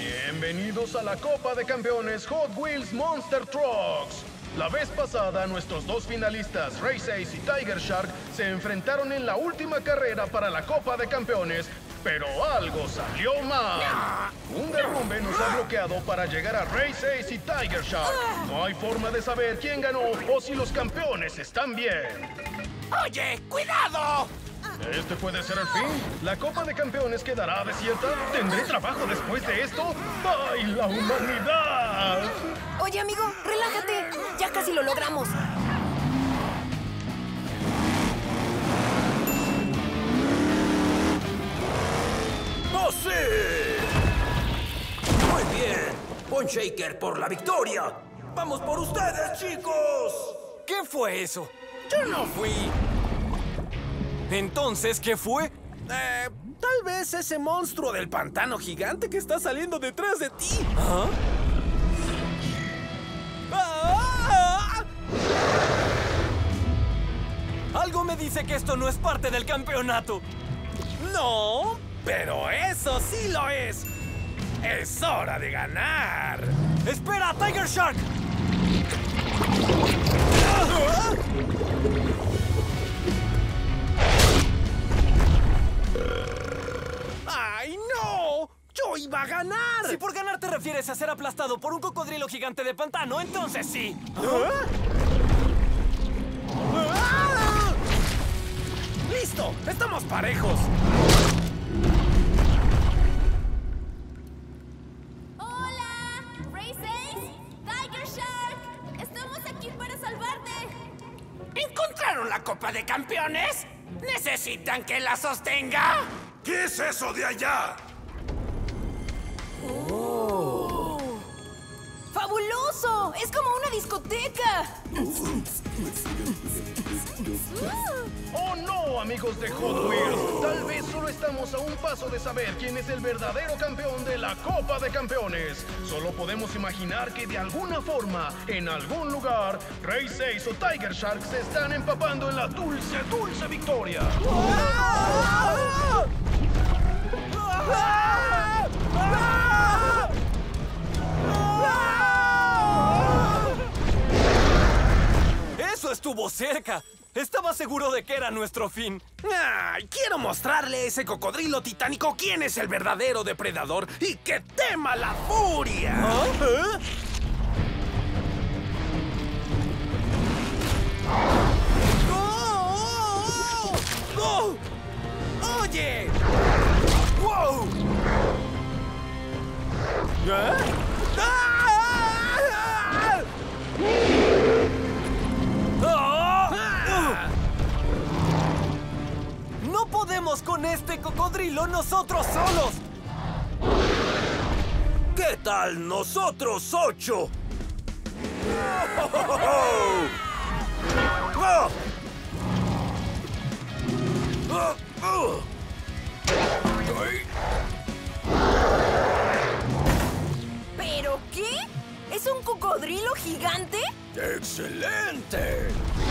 Bienvenidos a la Copa de Campeones Hot Wheels Monster Trucks. La vez pasada, nuestros dos finalistas, Race Ace y Tiger Shark, se enfrentaron en la última carrera para la Copa de Campeones, pero algo salió mal. Un derrumbe nos ha bloqueado para llegar a Race Ace y Tiger Shark. No hay forma de saber quién ganó o si los campeones están bien. ¡Oye, cuidado! ¿Este puede ser el fin? ¿La Copa de Campeones quedará desierta? ¿Tendré trabajo después de esto? ¡Ay, la humanidad! Oye, amigo, relájate. Ya casi lo logramos. ¡Oh, sí! Muy bien. Bon Shaker por la victoria. ¡Vamos por ustedes, chicos! ¿Qué fue eso? Yo no fui. Entonces, ¿qué fue? Tal vez ese monstruo del pantano gigante que está saliendo detrás de ti. ¿Ah? ¡Ah! Algo me dice que esto no es parte del campeonato. No, pero eso sí lo es. Es hora de ganar. ¡Espera, Tiger Shark! ¡Ay, no! ¡Yo iba a ganar! Si por ganar te refieres a ser aplastado por un cocodrilo gigante de pantano, entonces sí. ¡Listo! ¡Estamos parejos! ¡Hola! ¿Race Ace? ¡Tiger Shark! ¡Estamos aquí para salvarte! ¿Encontraron la Copa de Campeones? ¿Necesitan que la sostenga? ¿Qué es eso de allá? ¡Fabuloso! ¡Es como una discoteca! ¡Oh no, amigos de Hot Wheels! Tal vez solo estamos a un paso de saber quién es el verdadero campeón de la Copa de Campeones. Solo podemos imaginar que de alguna forma, en algún lugar, Race Ace o Tiger Shark se están empapando en la dulce, dulce victoria. ¡Eso estuvo cerca! Estaba seguro de que era nuestro fin. ¡Ay! Quiero mostrarle a ese cocodrilo titánico quién es el verdadero depredador y que tema la furia. ¡Oye! ¡Wow! ¡No podemos con este cocodrilo nosotros solos! ¿Qué tal nosotros 8? ¿Pero qué? ¿Es un cocodrilo gigante? ¡Excelente!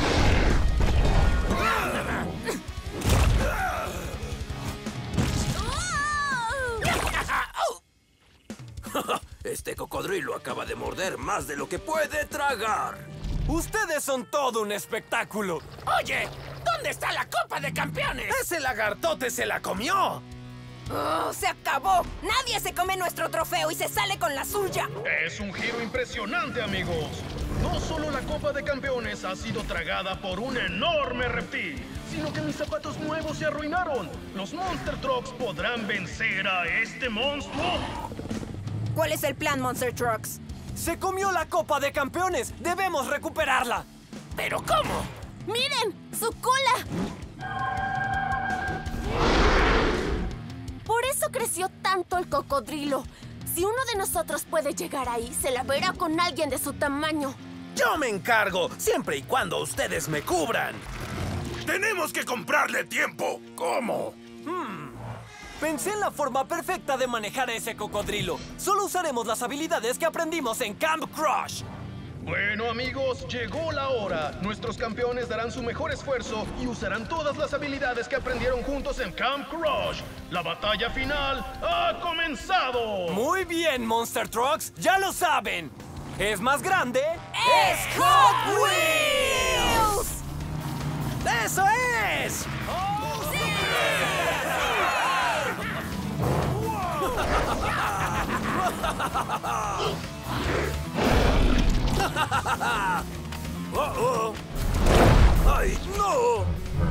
Este cocodrilo acaba de morder más de lo que puede tragar. ¡Ustedes son todo un espectáculo! Oye, ¿dónde está la Copa de Campeones? ¡Ese lagartote se la comió! ¡Oh, se acabó! ¡Nadie se come nuestro trofeo y se sale con la suya! Es un giro impresionante, amigos. No solo la Copa de Campeones ha sido tragada por un enorme reptil, sino que mis zapatos nuevos se arruinaron. ¿Los Monster Trucks podrán vencer a este monstruo? ¿Cuál es el plan, Monster Trucks? ¡Se comió la Copa de Campeones! ¡Debemos recuperarla! ¿Pero cómo? ¡Miren! ¡Su cola! Por eso creció tanto el cocodrilo. Si uno de nosotros puede llegar ahí, se la verá con alguien de su tamaño. ¡Yo me encargo! Siempre y cuando ustedes me cubran. ¡Tenemos que comprarle tiempo! ¿Cómo? Pensé en la forma perfecta de manejar a ese cocodrilo. Solo usaremos las habilidades que aprendimos en Camp Crush. Bueno, amigos, llegó la hora. Nuestros campeones darán su mejor esfuerzo y usarán todas las habilidades que aprendieron juntos en Camp Crush. La batalla final ha comenzado. Muy bien, Monster Trucks. Ya lo saben. Es más grande. ¡Es Hot Wheels! ¡Eso es! ¡Ay, no!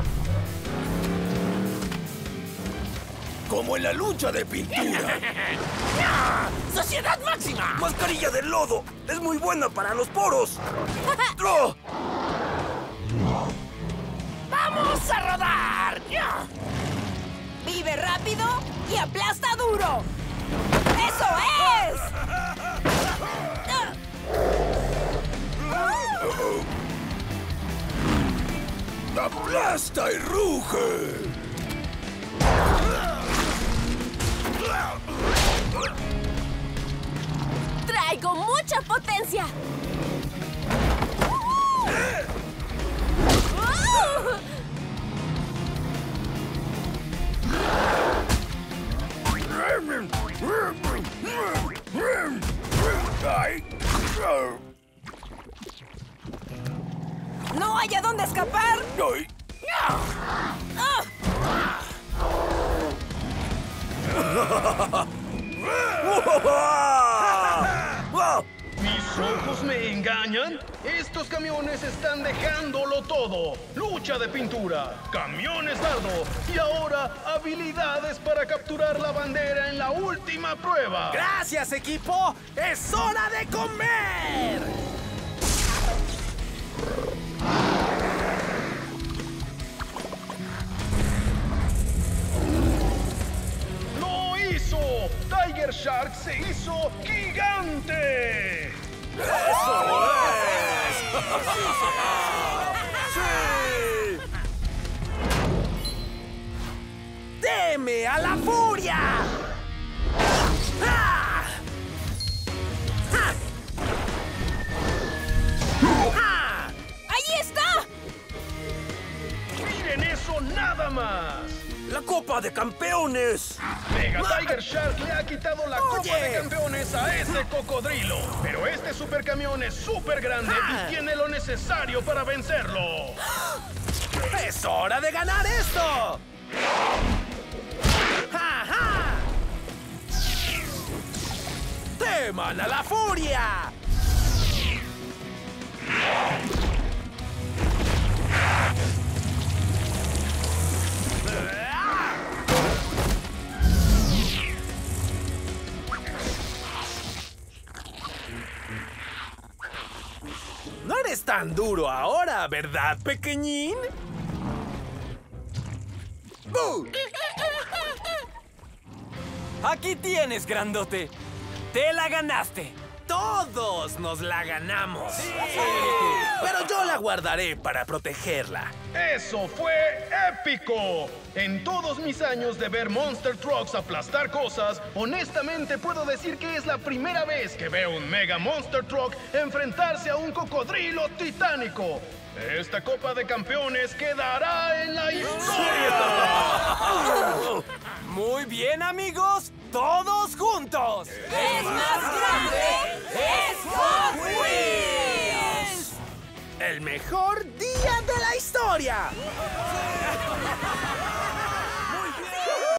Como en la lucha de pintura. ¡Sociedad máxima! ¡Mascarilla de lodo! ¡Es muy buena para los poros! ¡Oh! ¡Vamos a rodar! Vive rápido y aplasta duro. ¡Eso es! ¡Aplasta y ruge! ¡Traigo mucha potencia! ¡Ay! ¡No hay a dónde escapar! ¡Ay! ¿Mis ojos me engañan? Estos camiones están dejándolo todo. Lucha de pintura, camiones dardo y ahora habilidades para capturar la bandera en la última prueba. ¡Gracias, equipo! ¡Es hora de comer! ¡Lo hizo! Tiger Shark se hizo gigante. ¡Eso es! ¡Sí! ¡Teme a la furia! ¡Ah! ¡Ja! ¡Ah! ¡Ahí está! ¡Miren eso nada más! ¡La Copa de Campeones! Mega Tiger Shark le ha quitado la Copa de Campeones a ese cocodrilo. Pero este supercamión es súper grande y tiene lo necesario para vencerlo. ¡Es hora de ganar esto! ¡Ja, ja! ¡Teman a la furia! No eres tan duro ahora, ¿verdad, pequeñín? ¡Bú! Aquí tienes, grandote. Te la ganaste. Todos nos la ganamos. Pero yo la guardaré para protegerla. ¡Eso fue épico! En todos mis años de ver Monster Trucks aplastar cosas, honestamente puedo decir que es la primera vez que veo un Mega Monster Truck enfrentarse a un cocodrilo titánico. Esta Copa de Campeones quedará en la historia. Muy bien, amigos. Todos juntos. ¡Es más grande! ¡Es Hot Wheels! ¡El mejor día de la historia!